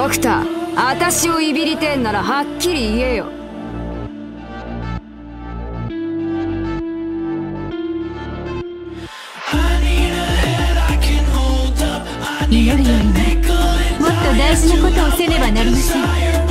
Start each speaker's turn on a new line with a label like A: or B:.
A: ドクター、私をいびりてんならはっきり言えよ。
B: 祈るよりももっと大事なことをせねばなりません。